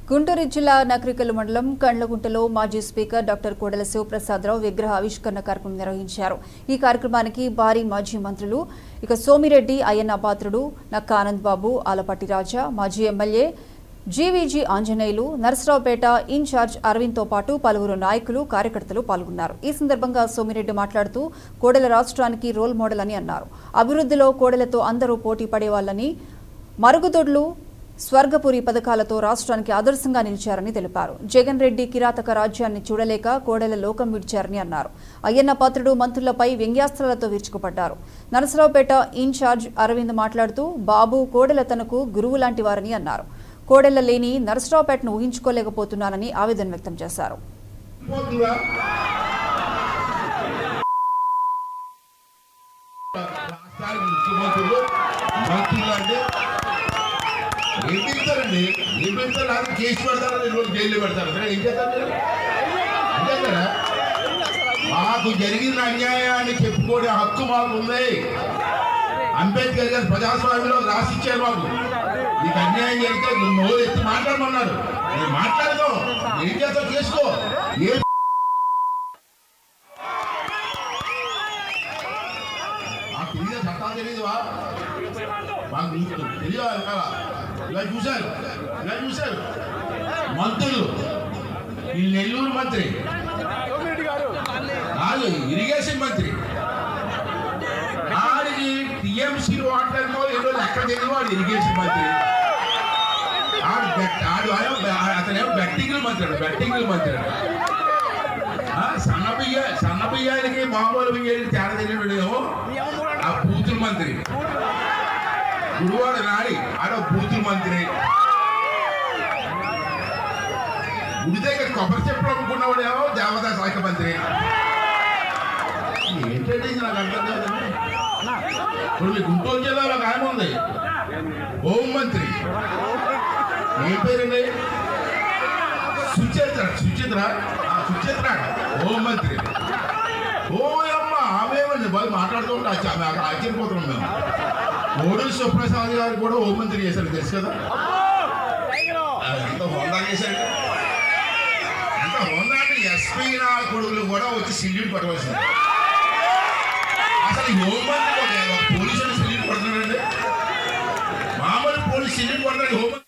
గుంటూరు జిల్లా నకరికల్ మండలం కండ్లగుంటలో మాజీ స్పీకర్ డాక్టర్ కోడెల శివప్రసాదరావు విగ్రహ ఆవిష్కరణ కార్యక్రమం నిర్వహించారు। ఈ కార్యక్రమానికి భారీ మాజీ మంత్రులు సోమిరెడ్డి, అయ్యన్న పాత్రుడు, నక్కా ఆనంద్ బాబు, ఆలపాటి రాజా, మాజీ MLA GVG Anjaneyulu, Narasaraopet incharge Aravind తో పాటు పలువురు నాయకులు, కార్యకర్తలు పాల్గొన్నారు। ఈ సందర్భంగా సోమిరెడ్డి మాట్లాడుతూ కోడెల రాష్ట్రానికి రోల్ మోడల్ అని అన్నారు। అభివృద్ధిలో కోడెలతో అందరూ పోటీ పడేవాళ్ళని, మరుగుదొడ్లు, స్వర్గపురి పథకాలతో రాష్ట్రానికి ఆదర్శంగా నిలిచారని తెలిపారు। జగన్ రెడ్డి కిరాతక రాజ్యాన్ని చూడలేక కోడెల లోకం విడిచారని అన్నారు। అయ్యన్న పాత్రుడు మంత్రులపై వ్యంగ్యాస్త్రాలతో విరుచుకుపడ్డారు। నరసరావుపేట ఇన్ఛార్జ్ అరవింద్ మాట్లాడుతూ బాబు కోడెల తనకు గురువు లాంటి వారని అన్నారు। కోడెల లేని నరసరావుపేటను ఊహించుకోలేకపోతున్నానని ఆవేదన వ్యక్తం చేశారు। కేసు పెడతారా, జైల్లో పెడతారా? ఏం చేస్తారు? మాకు జరిగిన అన్యాయాన్ని చెప్పుకోవడం హక్కు మాకు ఉంది। అంబేద్కర్ గారు ప్రజాస్వామ్యంలో రాసిచ్చారు మాకు, నీకు అన్యాయం జరిగితే నోరు ఎత్తి మాట్లాడమన్నారు, నేను మాట్లాడదాం, ఏం చేస్తావు చేసుకో। మాకు తెలియదు, చట్టాలు తెలియదువా? మాకు తెలియాలి కదా। ఇలా చూశారు మంత్రులు, ఈ నెల్లూరు మంత్రి కాదు, ఇరిగేషన్ మంత్రి, ఆడికి టీఎంసీ వాటర్లో ఏదో లెక్క తెలియదు, వాడు ఇరిగేషన్ మంత్రి, అతనేమో బెట్టింగ్ల మంత్రి సన్న బియ్యానికి మామూలు బియ్యానికి తేడా తెలియడేమో ఆ బూతుల మంత్రి, గుడివాడ నాడి ఆడ బూతుల మంత్రి, గుడి దగ్గర కొబ్బరి చెప్పులు అమ్ముకున్నవాడేమో దేవతా శాఖ మంత్రి। ఏంటంటే నాకు అర్థం కాదండి। ఇప్పుడు మీ గుంటూరు జిల్లాలో ఒక ఆయన ఉంది, హోం మంత్రి, ఏం పేరండి? సుచిత్ర హోం మంత్రి। ఓయమ్మ ఆమెమండి బాగా మాట్లాడుతుంటే ఆశ్చర్యపోతున్నాం మేము। కోడెల శివప్రసాద్ గారు కూడా హోం మంత్రి చేశారు, తెలుసు కదా? ఎంత హోందా చేశారు, ఎంత హోందా అంటే ఎస్పీ నా కొడుకులు కూడా వచ్చి సిల్యూట్ పట్టవలసింది। అసలు హోం మంత్రి పోలీసులు సిల్యూట్ పడుతున్నాడండి, మామూలు పోలీసు సిల్యూట్ పడతాడు హోం